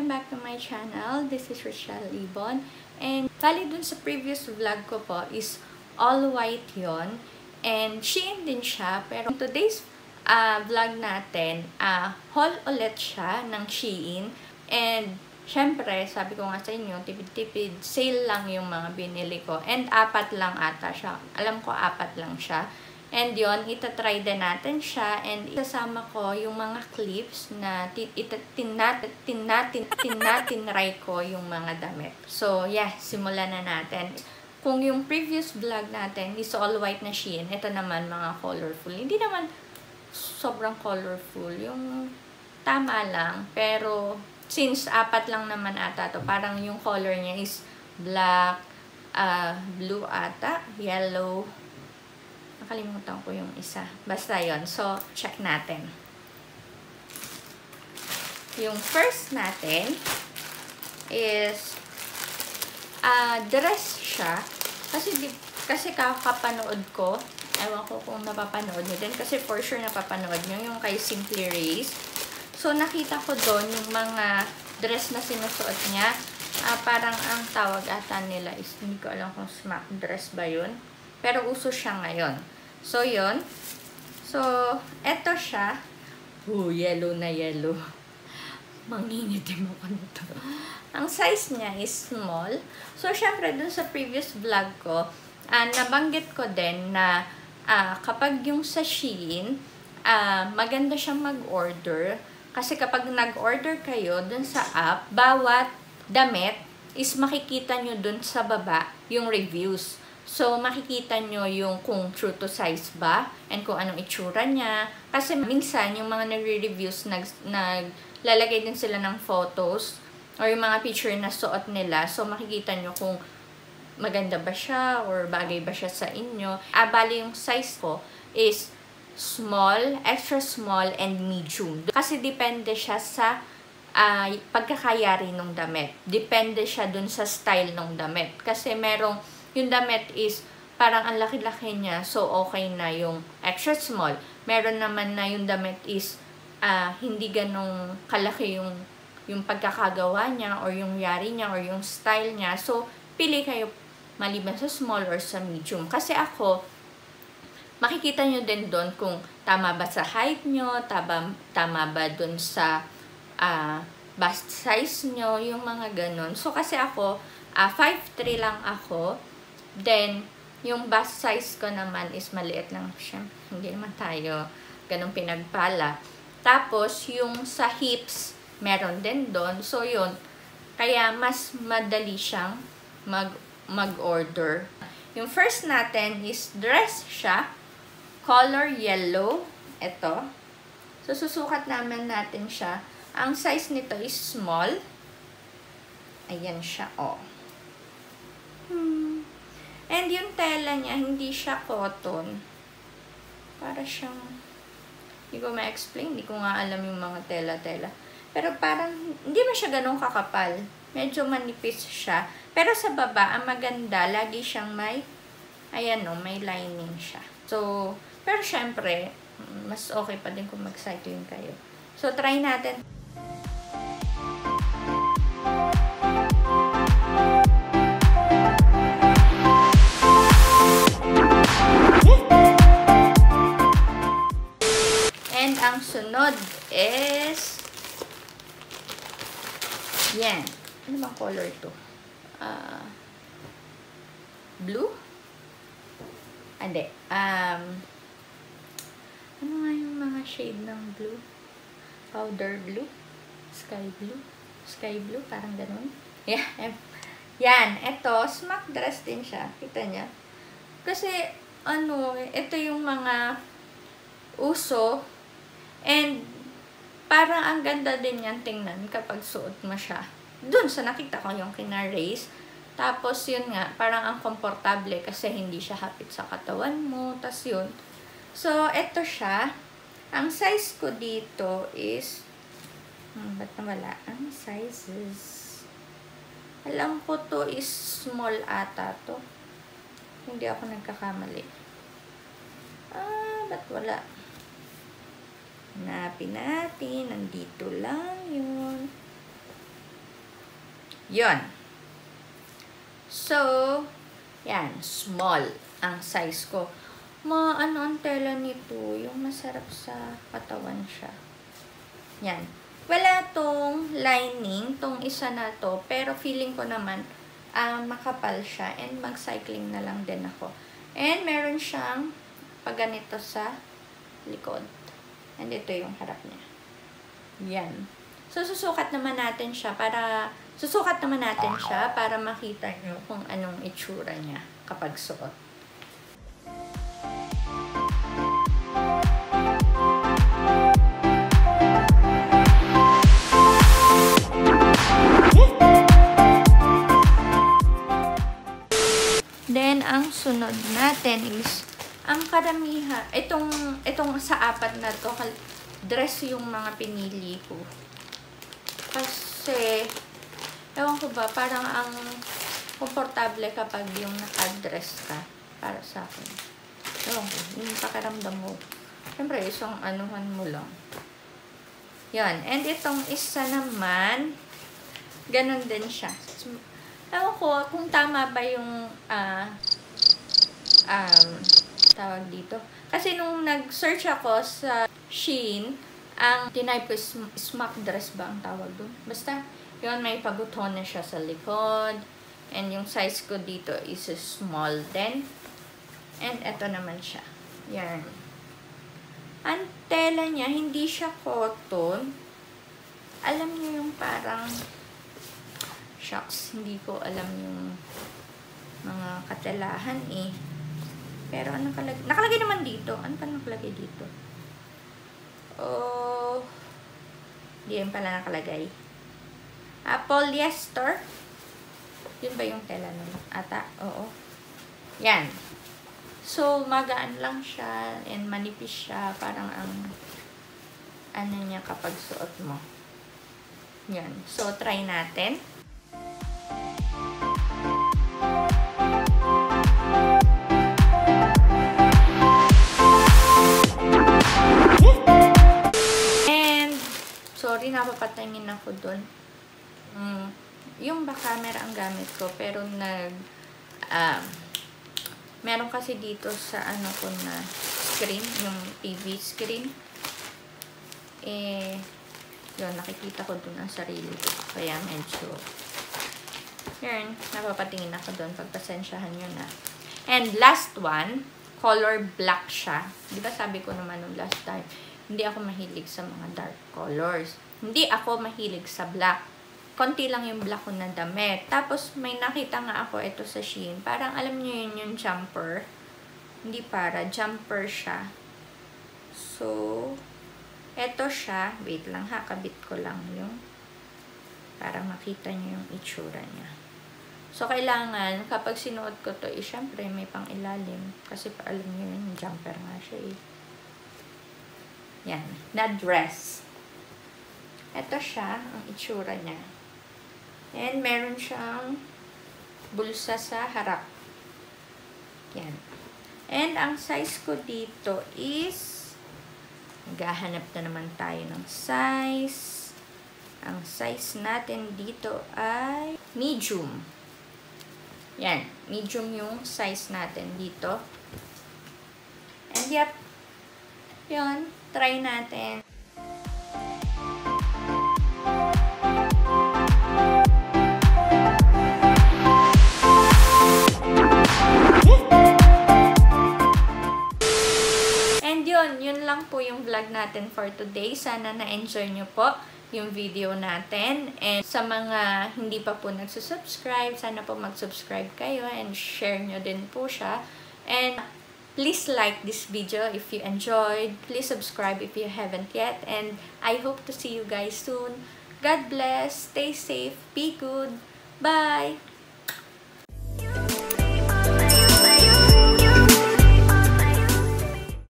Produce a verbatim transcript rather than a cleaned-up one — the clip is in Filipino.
welcome back to my channel. This is Rochelle Ibon. And bali dun sa previous vlog ko po is all white yon. And Shein din siya. Pero today's uh, vlog natin, uh, haul ulit siya ng Shein. And syempre, sabi ko nga sa inyo, tipid-tipid, sale lang yung mga binili ko. And apat lang ata siya. Alam ko apat lang siya. And yon, itatry din natin siya. And isasama ko yung mga clips na tinatin, tinatin, tinatinry ko yung mga damit. So, yeah, simulan na natin. Kung yung previous vlog natin is all white na Shein, ito naman mga colorful. Hindi naman sobrang colorful. Yung tama lang. Pero, since apat lang naman ata to, parang yung color niya is black, uh, blue ata, yellow, nakalimutan ko yung isa. Basta yon. So, check natin. Yung first natin is uh, dress siya. Kasi, di, kasi kakapanood ko. Ewan ko kung napapanood nyo din. Kasi for sure napapanood nyo yung kay Simply Race. So, nakita ko doon yung mga dress na sinusuot niya. Uh, parang ang tawag ata nila is, hindi ko alam kung smack dress ba yun. Pero uso siya ngayon. So, yun. So, eto siya. Oh, yellow na yellow. Mangingitim ako nito. Ang size niya is small. So, syempre, dun sa previous vlog ko, uh, nabanggit ko din na uh, kapag yung sa Shein, uh, maganda siyang mag-order. Kasi kapag nag-order kayo dun sa app, bawat damit is makikita nyo dun sa baba yung reviews. So, makikita nyo yung kung true to size ba and kung anong itsura niya. Kasi minsan, yung mga nagre-reviews, nag, naglalagay din sila ng photos or yung mga picture na suot nila. So, makikita nyo kung maganda ba siya or bagay ba siya sa inyo. Ah, bali yung size ko is small, extra small, and medium. Kasi depende siya sa uh, pagkakayari ng damit. Depende siya dun sa style ng damit. Kasi merong yung damit is parang ang laki-laki niya, so okay na yung extra small. Meron naman na yung damit is uh, hindi ganong kalaki yung, yung pagkakagawa niya or yung yari niya or yung style niya. So, pili kayo maliban sa small or sa medium. Kasi ako, makikita nyo din doon kung tama ba sa height nyo, tama, tama ba doon sa uh, bust size nyo, yung mga ganon. So, kasi ako, uh, five three lang ako. Then, yung bust size ko naman is maliit lang. Siyempre, hindi naman tayo ganun pinagpala. Tapos, yung sa hips, meron din doon. So, yun. Kaya, mas madali siyang mag, mag-order. Yung first natin is dress siya. Color yellow. Ito. So, susukat naman natin siya. Ang size nito is small. Ayan siya, oh. Hmm. And yung tela niya, hindi siya cotton. Para siyang, hindi ko ma-explain, hindi ko nga alam yung mga tela-tela. Pero parang, hindi ba siya ganun kakapal? Medyo manipis siya. Pero sa baba, ang maganda, lagi siyang may, ayan o, may lining siya. So, pero syempre, mas okay pa din kung mag-cycling kayo. So, try natin. And ang sunod is yan. Ano bang color ito? Uh, blue? Hindi. Um, ano nga yung mga shade ng blue? Powder blue? Sky blue? Sky blue? Parang ganun. Yeah. Yan. Ito, smock dress din siya. Kita niya. Kasi, ano, ito yung mga uso. And, parang ang ganda din yan tingnan kapag suot mo siya. Dun sa nakita ko yung kina Race. Tapos, yun nga, parang ang komportable kasi hindi siya hapit sa katawan mo. Tapos, yun. So, eto siya. Ang size ko dito is, hmm, ba't nawala? Ang sizes. Alam ko to is small ata to. Hindi ako nagkakamali. Ah, ba't wala? Hanapin natin. Nandito lang yun. Yun. So, yan. Small ang size ko. Ma, ano ang tela nito? Yung masarap sa katawan siya. Yan. Wala tong lining, tong isa na to. Pero feeling ko naman, uh, makapal siya. And mag-cycling na lang din ako. And meron siyang pagganito sa likod. And ito yung harap niya. Yan. So, susukat naman natin siya para, susukat naman natin siya para makita nyo kung anong itsura niya kapag suot. Then, ang sunod natin is, ang karamihan, itong, itong sa apat na to, dress yung mga pinili ko. Kasi, ewan ko ba, parang ang komportable kapag yung naka-dress ka para sa akin. Ewan ko, yung pakiramdam mo. Siyempre, isang anuhan mo lang. Yan. And itong isa naman, ganun din siya. Ewan ko, kung tama ba yung, ah, uh, um, tawag dito. Kasi nung nag-search ako sa Shein, ang tinype ko is smock dress ba ang tawag doon? Basta, yun, may pabuton na siya sa likod. And yung size ko dito is small din. And eto naman siya. Yan. Ang tela niya, hindi siya cotton. Alam niyo yung parang, shucks, hindi ko alam yung mga katelahan eh. Pero ano nakalagay? Nakalagay naman dito. Ano pa nakalagay dito? Oh, di yan pala nakalagay. Ah, polyester. Yun ba yung tela nun? Ata? Oo. Yan. So, magaan lang siya and manipis siya. Parang ang ano niya kapag suot mo. Yan. So, try natin. Sorry, napapatangin ako dun. Mm, yung ba camera ang gamit ko, pero nag, um, meron kasi dito sa ano ko na screen, yung T V screen. Eh, yun, nakikita ko dun ang sarili ko. Kaya medyo, yun, napapatingin ako dun. Pagpasensyahan nyo na. And last one, color black siya. Di ba sabi ko naman nung last time, hindi ako mahilig sa mga dark colors. Hindi ako mahilig sa black. Konti lang yung black ko na damit. Tapos, may nakita nga ako ito sa Shein. Parang, alam niyo yun yung jumper. Hindi para. Jumper siya. So, ito siya. Wait lang ha. Kabit ko lang yung para makita niyo yung itsura niya. So, kailangan, kapag sinuot ko to, eh, syempre, may pang ilalim. Kasi, alam niyo yun, jumper nga siya eh. Yan, na dress. Ito siya, ang itsura niya. And meron siyang bulsa sa harap. Yan. And ang size ko dito is, naghahanap na naman tayo ng size. Ang size natin dito ay medium. Yan, medium yung size natin dito. And yep, yun. Try natin. And yun, yun lang po yung vlog natin for today. Sana na-enjoy nyo po yung video natin. And sa mga hindi pa po nagsusubscribe, sana po mag-subscribe kayo and share nyo din po siya. And please like this video if you enjoyed. Please subscribe if you haven't yet. And I hope to see you guys soon. God bless. Stay safe. Be good. Bye.